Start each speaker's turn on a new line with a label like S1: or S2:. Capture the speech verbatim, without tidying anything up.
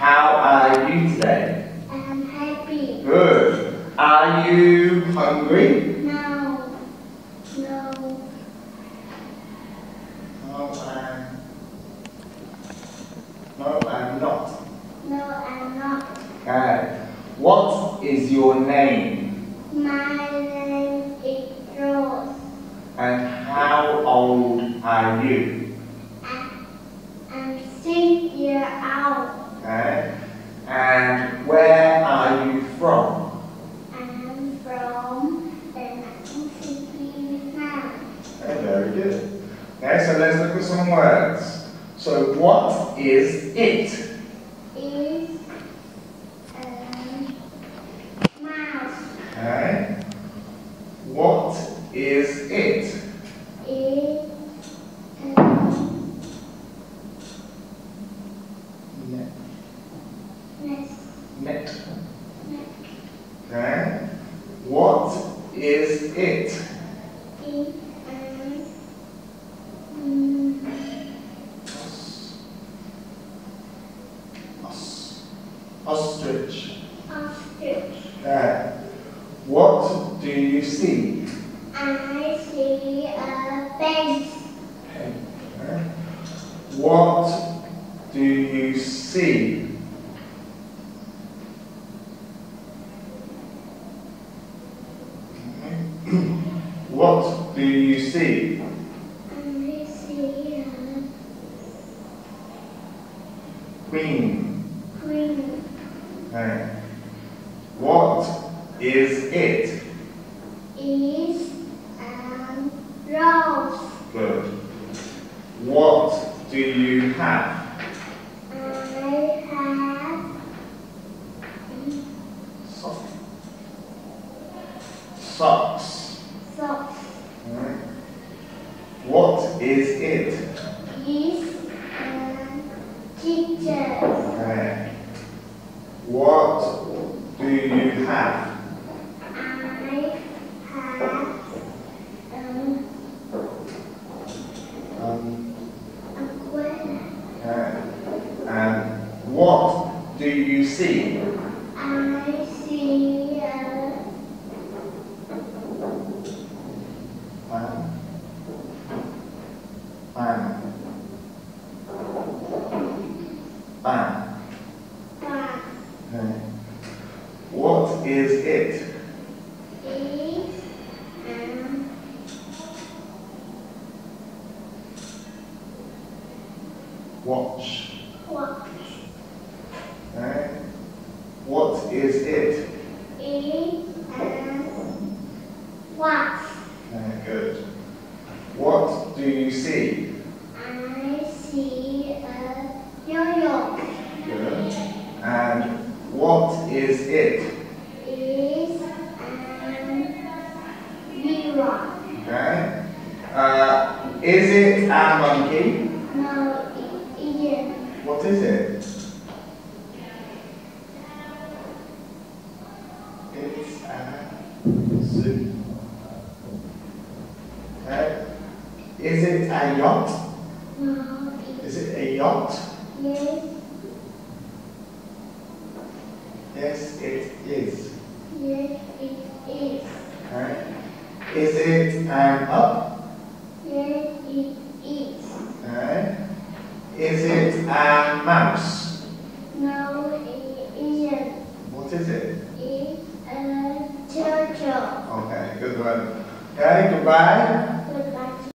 S1: How are you today?
S2: I'm happy.
S1: Good. Are you hungry?
S2: No. No.
S1: No, I'm... No, I'm not.
S2: No, I'm not.
S1: Okay. What is your name?
S2: My name is Rose.
S1: And how old are you?
S2: I'm, I'm six years old.
S1: Okay. And where are you from?
S2: I'm from the Vietnam.
S1: Okay, very good. Okay, so let's look at some words. So what is it?
S2: Is um, mouse.
S1: Okay. What is it?
S2: Is um,
S1: Net.
S2: nest.
S1: Net.
S2: Nest.
S1: Okay. What is it?
S2: Is um,
S1: Os. Ostrich.
S2: ostrich.
S1: Okay. What do you see?
S2: I see a bench.
S1: Okay. What do you see? What do you see?
S2: I see a
S1: Queen.
S2: queen.
S1: Okay. What is it?
S2: Is a rose.
S1: Good. What do you have?
S2: I have
S1: Socks. Socks.
S2: socks.
S1: Alright. What is it?
S2: Is a teacher.
S1: Okay. What do you have?
S2: I have um,
S1: Um,
S2: umbrella.
S1: okay. And what do you see?
S2: I see a
S1: Fan. Fan. Fan.
S2: fan.
S1: Okay. What is it?
S2: Is um,
S1: Watch.
S2: watch.
S1: Okay. What is it?
S2: Is um, watch.
S1: Okay, good. What do you see?
S2: I see a yo-yo.
S1: Good. And what is it?
S2: Is um, mirror.
S1: Okay. Uh, is it a monkey?
S2: No, it isn't.
S1: What is it? It's a zoo. Okay. Is it a yacht?
S2: No, it
S1: Is it a yacht?
S2: yes,
S1: Yes, it is.
S2: yes, it is.
S1: Okay. Is it an up?
S2: Yes, it is.
S1: Okay. Is it a mouse?
S2: No, it isn't.
S1: What is it?
S2: It's a turtle.
S1: Okay, good one. Okay, goodbye.